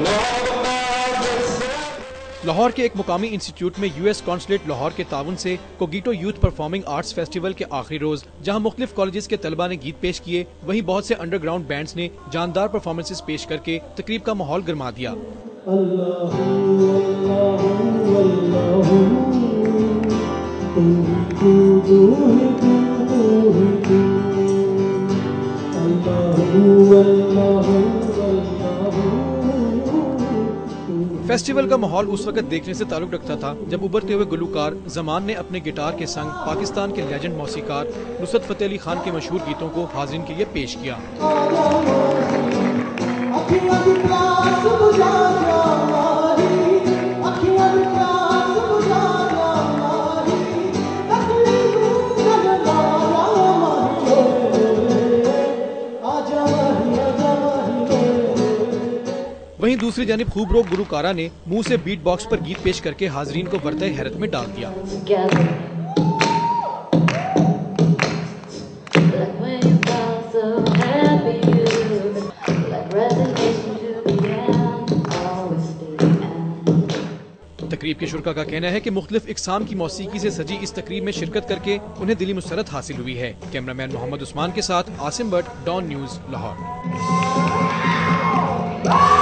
लाहौर के एक मुकामी इंस्टीट्यूट में यूएस कॉन्सुलेट लाहौर के ताउन से Cogito youth performing arts festival के आखिरी रोज जहां मुख्तलिफ कॉलेजेस के तलबा ने गीत पेश किए, वहीं बहुत से अंडरग्राउंड बैंड्स ने जानदार परफॉर्मेंसेस पेश करके तकरीब का माहौल गरमा दिया। फेस्टिवल का माहौल उस वक्त देखने से ताल्लुक रखता था जब उभरते हुए गुलूकार जमान ने अपने गिटार के संग पाकिस्तान के लेजेंड मौसीकार नुसरत फतेह अली खान के मशहूर गीतों को हाज़रीन के लिए पेश किया। वहीं दूसरी जानिब खूबरो गुलूकारा ने मुंह से बीट बॉक्स पर गीत पेश करके हाजरीन को बरते हैरत में डाल दिया। तकरीब के शुरका का कहना है कि मुख्तलिफ इकसाम की मौसीकी से सजी इस तकरीब में शिरकत करके उन्हें दिली मुसरत हासिल हुई है। कैमरामैन मोहम्मद उस्मान के साथ आसिम भट्ट, डॉन न्यूज़, लाहौर।